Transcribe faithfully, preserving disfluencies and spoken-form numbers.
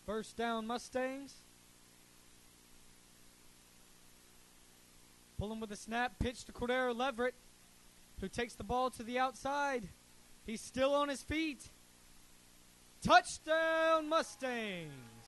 First down, Mustangs. Pulling with a snap, pitch to Coradaro Leverette, who takes the ball to the outside. He's still on his feet. Touchdown, Mustangs.